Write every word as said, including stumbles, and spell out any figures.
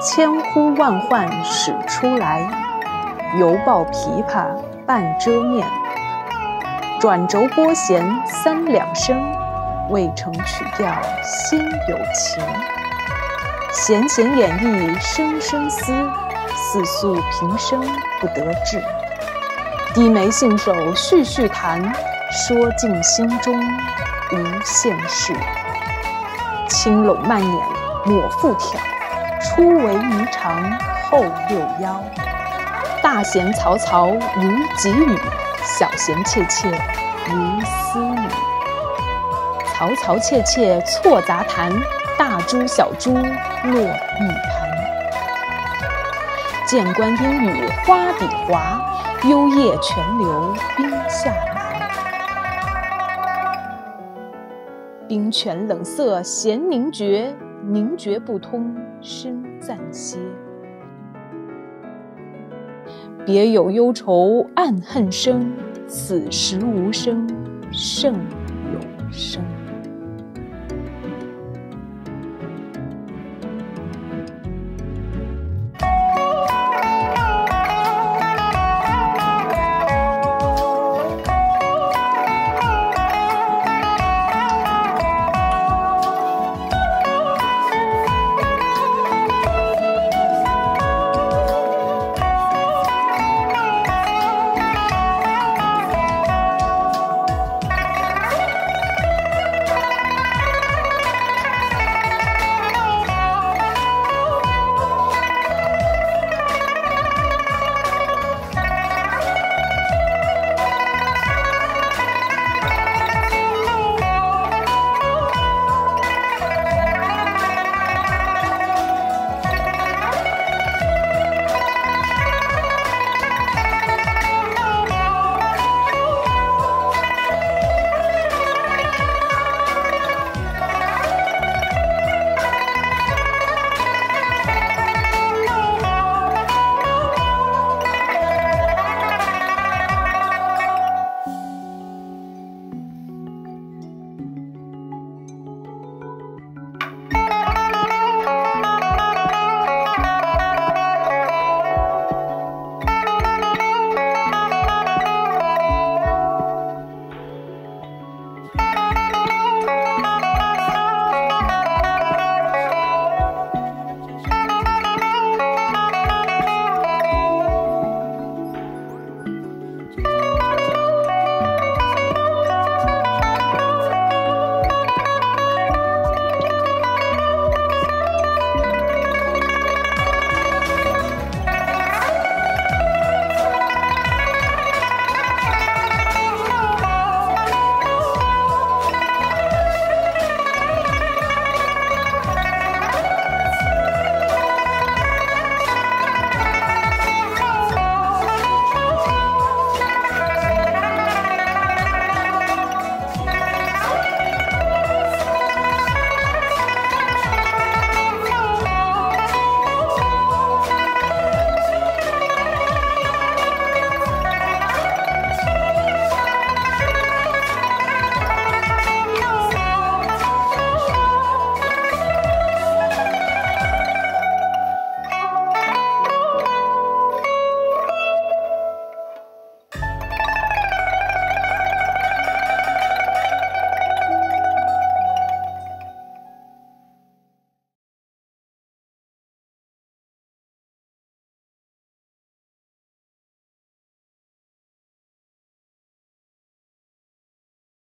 千呼万唤始出来，犹抱琵琶半遮面。转轴拨弦三两声，未成曲调先有情。弦弦掩抑声声思，似诉平生不得志。低眉信手续续弹，说尽心中无限事。轻拢慢捻抹复挑，初为霓裳后六幺。大弦嘈嘈如急雨，小弦切切如私语。嘈嘈切切错杂弹，大珠小珠落玉盘。剑关阴雨花底滑，幽咽泉流冰下来。冰泉冷涩弦凝绝，凝绝不通声暂歇。别有忧愁暗恨生，此时无声胜有声。